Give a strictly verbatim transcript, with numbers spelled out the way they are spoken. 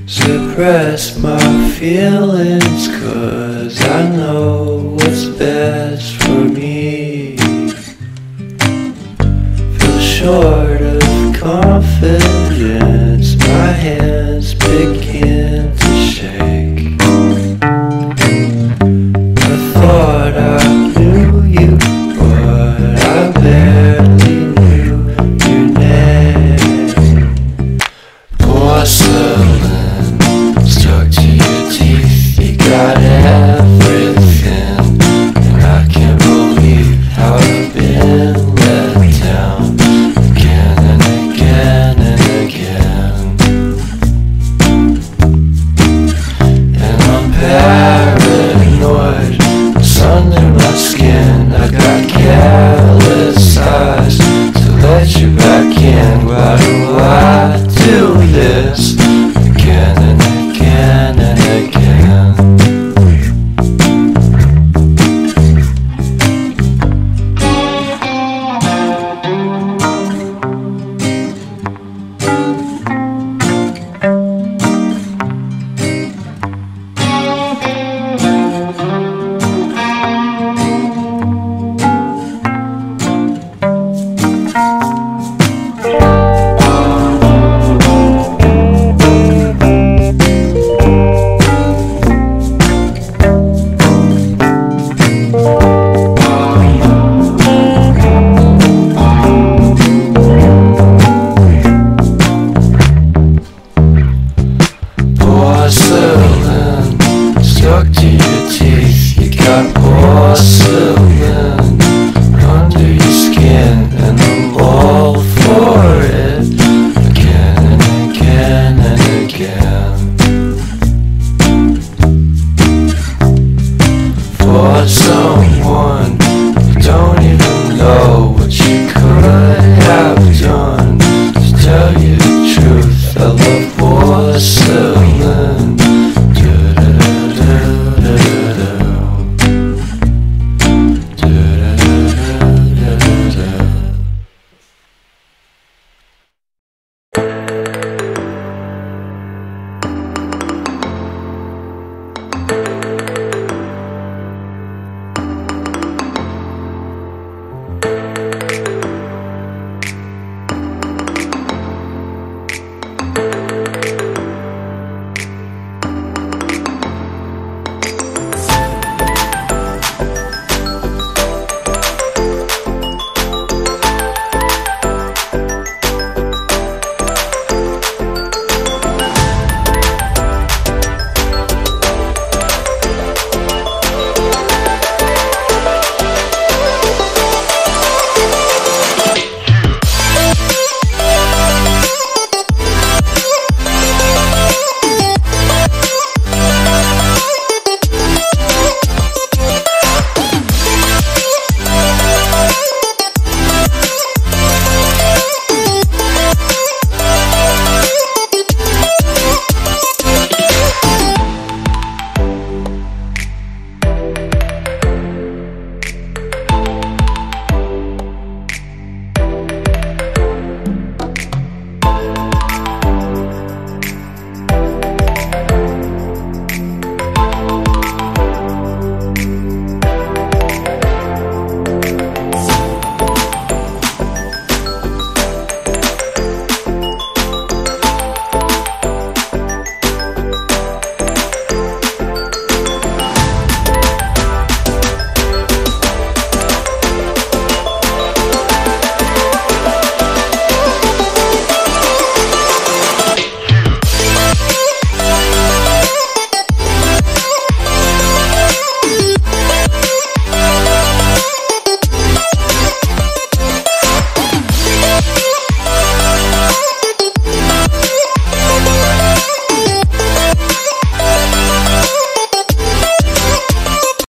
Suppress my feelings, 'cause I know what's best for me. Feel short of confidence, my hands begin to shake. I thought I knew you, but I barely knew your name. Porcelain stuck to your teeth, you got everything, and I can't believe how I've been let down again and again and again. And I'm paranoid, it's under my skin, I got careless eyes to let you back in. Why do I do this again and again and again? Porcelain stuck to your teeth, you got porcelain under your skin, and I'm all for it again and again and again. For someone who don't even know what you could have done, to tell you the truth, I love porcelain.